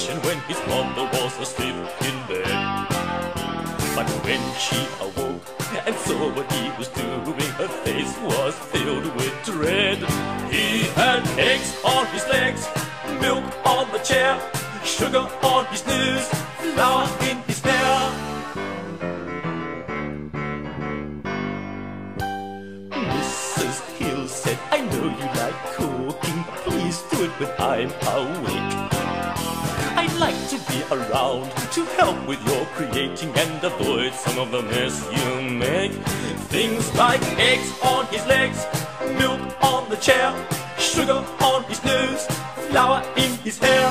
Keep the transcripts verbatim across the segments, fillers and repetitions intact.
kitchen when his mother was asleep in bed. But when she awoke and saw what he was doing, her face was filled with dread. He had eggs on his legs, milk on the chair, sugar on his nose, flour in his hair. Missus Hill said, I know you like cooking, please do it when I'm awake. I'd like to be around to help with your creating and avoid some of the mess you make. Things like eggs on his legs, milk on the chair, sugar on his nose, flour in his hair.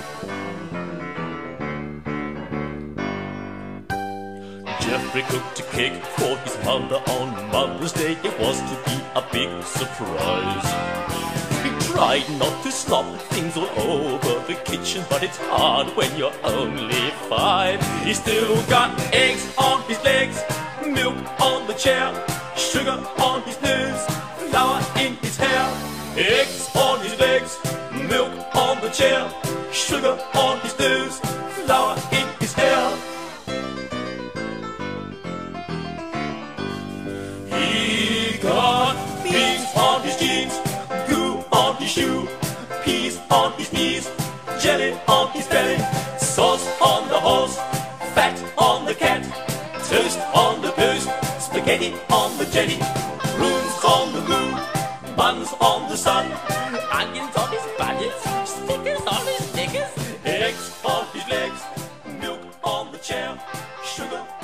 Jeffrey cooked a cake for his mother on Mother's Day. It was to be a big surprise. He tried not to slop things all over the kitchen, but it's hard when you're only five. He still got eggs on his legs, milk on the chair, sugar on his nose, flour in his hair. Eggs on his legs, milk on the chair, sugar on his nose, flour in his hair. He got beans on his jeans, goo on his shoe, peas on his knees, jelly on his belly, sauce on the horse, fat on the cat, toast on the post, spaghetti on the jelly, prunes on the moon, buns on the sun, onions on his budgets, stickers on his knickers, eggs on his legs, milk on the chair, sugar